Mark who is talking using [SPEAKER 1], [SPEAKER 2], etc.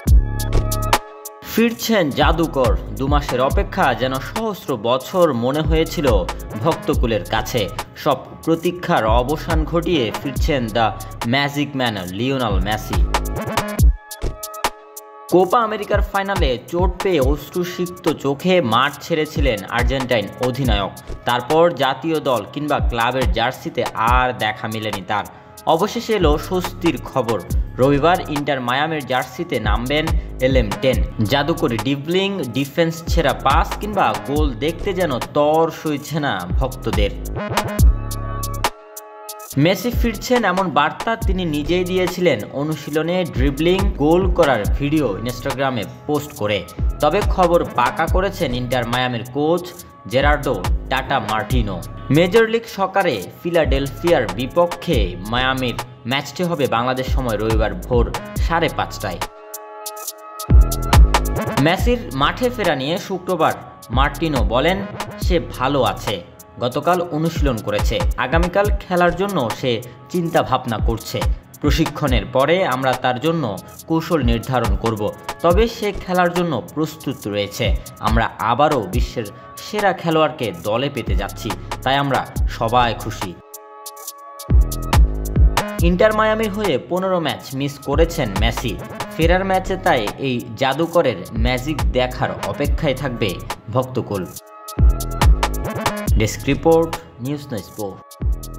[SPEAKER 1] ফিরছেন জাদুকর। 2 মাসের অপেক্ষা যেন সহস্র বছর মনে হয়েছিল ভক্তকুলের কাছে। সব প্রতীক্ষার অবসান ঘটিয়ে ফিরছেন the magic man Lionel Messi. Copa আমেরিকার ফাইনালে চোট পেয়ে অশ্রুসিক্ত চোখে মাঠ ছেড়েছিলেন আর্জেন্টাইন অধিনায়ক। তারপর জাতীয় দল কিংবা ক্লাবের জার্সিতে আর দেখা মেলেনি তার। অবশেষে এলো স্বস্তির খবর। রবিবার ইন্টার মায়ামির জার্সিতে নামবেন LM10। জাদুকরী ডিবলিং, ডিফেন্স ছেঁড়া পাস কিংবা গোল দেখতে যেন তর সইছে না ভক্তদের। মেসি ফিরছেন এমন বার্তা তিনি নিজেই দিয়েছিলেন অনুশীলনে ড্রিবলিং গোল করার ভিডিও ইনস্টাগ্রামে পোস্ট করে। তবে খবর পাকা করেছেন ইন্টার মায়ামির coach Gerardo Tata Martino. Major League সকারে ফিলাডেলফিয়ার বিপক্ষে মায়ামির ম্যাচটি হবে বাংলাদেশ সময় রবিবার ভোর 5:30টায়। মেসির মাঠে ফেরা নিয়ে শুক্রবার মার্টিনো বলেন, সে ভালো আছে, গতকাল অনুশীলন করেছে, আগামীকাল খেলার জন্য সে চিন্তা ভাবনা করছে। প্রশিক্ষণের পরে আমরা তার জন্য কৌশল নির্ধারণ করব, তবে সে খেলার জন্য প্রস্তুত রয়েছে। আমরা আবারও বিশ্বের সেরা খেলোয়াড়কে দলে পেতে যাচ্ছি, তাই আমরা সবাই খুশি। ইন্টার মায়ামির হয়ে 15 ম্যাচ মিস করেছেন মেসি। ফেরার ম্যাচে তাই এই জাদুকরের ম্যাজিক দেখার অপেক্ষায় থাকবে ভক্তকুল। Desk report, news sport.